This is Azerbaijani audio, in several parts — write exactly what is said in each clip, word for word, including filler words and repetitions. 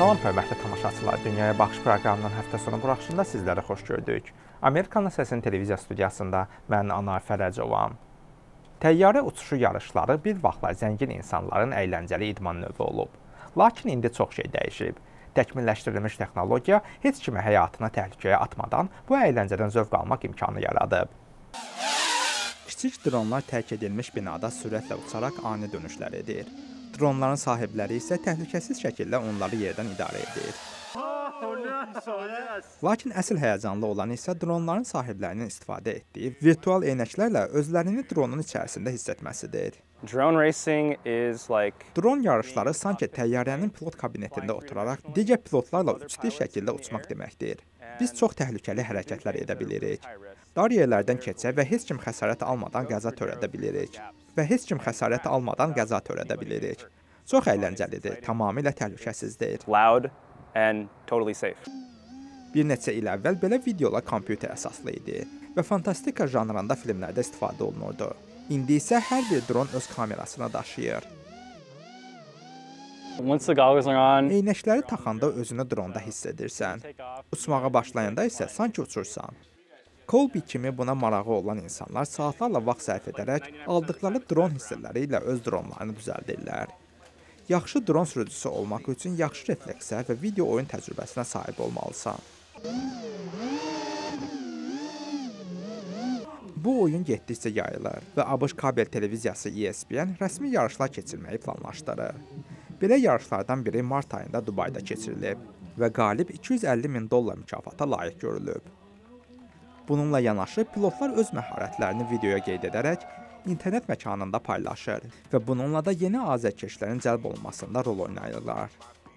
Salam hörmətli tamaşaçılar, Dünyaya Baxış proqramının həftə sonu buraxışında sizləri xoş gördük. Amerikanın Səsinin televiziya studiyasında mən Anar Fərəcovam. Təyyarə uçuşu yarışları bir vaxtlar zəngin insanların əyləncəli idman növü olub. Lakin indi çox şey dəyişib. Təkmilləşdirilmiş texnologiya heç kimi həyatını təhlükəyə atmadan bu əyləncədən zövq almaq imkanı yaradıb. Kiçik dronlar tərk edilmiş binada sürətlə uçaraq ani dönüşlər edir. Dronların sahibləri isə təhlükəsiz şəkildə onları yerdən idarə edir. Lakin əsl həyəcanlı olan isə dronların sahiblərinin istifadə etdiyi virtual eynəklərlə özlərini dronun içərisində hiss etməsidir. Drone racing is like Dron yarışları sanki təyyarənin pilot kabinetində oturaraq digər pilotlarla uçduğu şəkildə uçmaq deməkdir. Biz çox təhlükəli hərəkətlər edə bilirik. Dar yerlərdən keçə və heç kim xəsarət almadan qəza törədə bilirik. Və heç kim xəsarət almadan qəza törədə bilirik. Çox əyləncəlidir, tamamilə təhlükəsizdir. loud and totally safe. Bir neçə il əvvəl belə videolar kompüter əsaslı idi və fantastika janrında filmlərdə istifadə olunurdu. İndi isə hər bir dron öz kamerasını daşıyır. Once the goggles are on, Eynəkləri taxanda özünü dronda hiss edirsən. Uçmağa başlayanda isə sanki uçursan. Colby kimi buna marağı olan insanlar saatlarla vaxt sərf edərək aldıqları dron hissələri ilə öz dronlarını düzəldirlər. Yaxşı dron sürücüsü olmaq üçün yaxşı refleksə və video oyun təcrübəsinə sahib olmalısan. Bu oyun getdikcə yayılır və ABŞ kabel televiziyası E S P N rəsmi yarışlar keçirməyi planlaşdırır. Belə yarışlardan biri mart ayında Dubayda keçirilib və qalib iki yüz əlli min dollar mükafata layiq görülüb. Bununla yanaşı, pilotlar öz məharətlərini videoya qeyd edərək internet məkanında paylaşır və bununla da yeni azərkeşlərin cəlb olunmasında rol oynayırlar.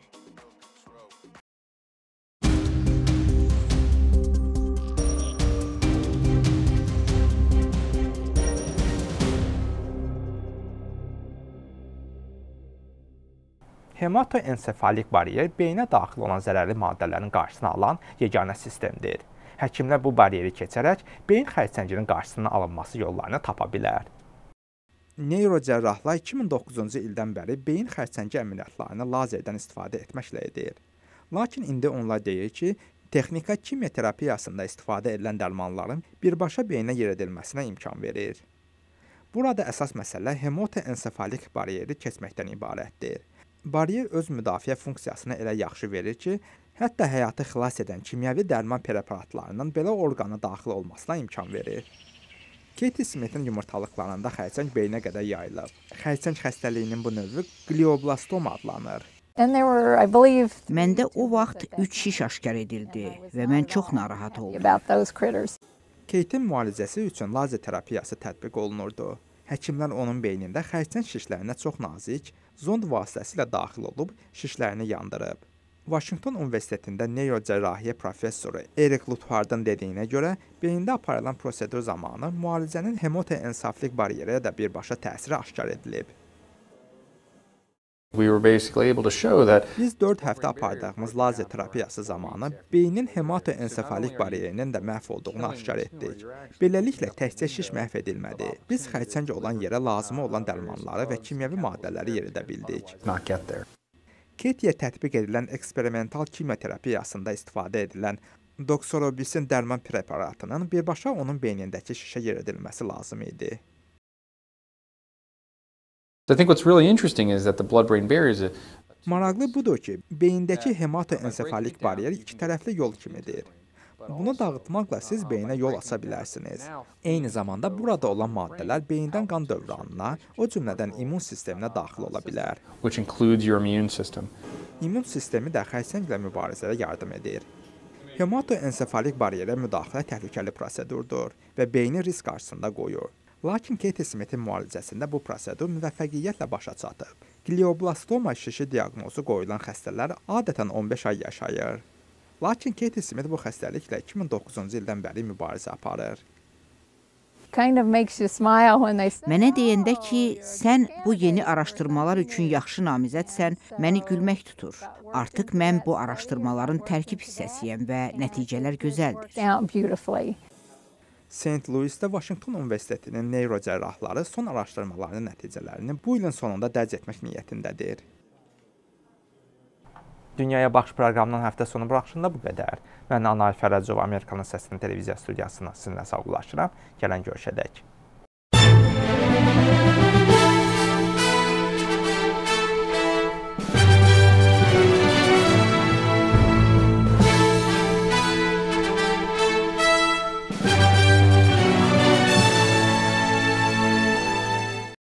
Hematoensefalik baryer beyinə daxil olan zərərli maddələrin qarşısını alan yeganə sistemdir. Həkimlər bu baryeri keçərək beyin xərçənginin qarşısının alınması yollarını tapa bilər. Neyrocərrahlar iki min doqquzuncu ildən bəri beyin xərçəngi əməliyyatlarını lazerdən istifadə etməklə edir. Lakin indi onlar deyir ki, texnika kimya terapiyasında istifadə edilən dərmanların birbaşa beyinə yeridilməsinə imkan verir. Burada əsas məsələ hematoensefalik baryeri keçməkdən ibarətdir. Baryer öz müdafiə funksiyasını elə yaxşı verir ki, hətta həyatı xilas edən kimyəvi dərman preparatlarının belə orqana daxil olmasına imkan verir. Katie Smith'in yumurtalıqlarında xərçəng beyinə qədər yayılıb. Xərçəng xəstəliyinin bu növü glioblastoma adlanır. Məndə o vaxt üç şiş aşkar edildi və mən çox narahat oldum. Kate'in müalicəsi üçün lazer terapiyası tətbiq olunurdu. Həkimlər onun beynində xərçəng şişlərinə çox nazik, zond vasitəsilə daxil olub şişlərini yandırıb. Washington Universitetində neyrocərrahiyyə professoru Eric Luthardın dediyinə görə, beyində aparılan prosedur zamanı müalicənin hematoensefalik baryerə də birbaşa təsiri aşkar edilib. We were basically able to show that Biz dörd həftə apardığımız lazer terapiyası zamanı beynin hematoensefalik bariyerinin də məhv olduğunu aşkar etdik. Beləliklə, təkcə şiş məhv edilmədi. Biz xərçəng olan yerə lazımı olan dərmanları və kimyəvi maddələri yeridə bildik. not get there. Katie'yə tətbiq edilən eksperimental kimya terapiyasında istifadə edilən doxorobisin dərman preparatının birbaşa onun beynindəki şişə yeridilməsi lazım idi. So I think what's really interesting is that the blood-brain barrier is a Maraqlı budur ki, beyindəki hematoensefalik baryer iki tərəfli yol kimidir. Bunu dağıtmaqla siz beyinə yol aça bilərsiniz. Eyni zamanda burada olan maddələr beyindən qan dövranına, o cümlədən immun sisteminə daxil ola bilər. which includes your immune system. İmmun sistemi də xərçənglə mübarizəyə yardım edir. Hematoensefalik baryerə müdaxilə təhlükəli prosedurdur və beyni risk qarşısında qoyur. Lakin Katie Smith'in müalicəsində bu prosedur müvəffəqiyyətlə başa çatıb. Glioblastoma şişi diaqnozu qoyulan xəstələr adətən on beş ay yaşayır. Lakin Katie Smith bu xəstəliklə iki min doqquzuncu ildən bəri mübarizə aparır. Mənə deyəndə ki, sən bu yeni araşdırmalar üçün yaxşı namizədsən, məni gülmək tutur. Artıq mən bu araşdırmaların tərkib hissəsiyəm və nəticələr gözəldir. Saint Louis'də Washington Universitetinin neyrocərrahları son araşdırmalarının nəticələrini bu ilin sonunda dərc etmək niyyətindədir. Dünyaya Baxış proqramının həftə sonu buraxışında bu qədər. Mən Anar Fərəcov, Amerikanın Səsinin televiziya studiyasından sizinlə sağollaşıram. Gələn görüşədək.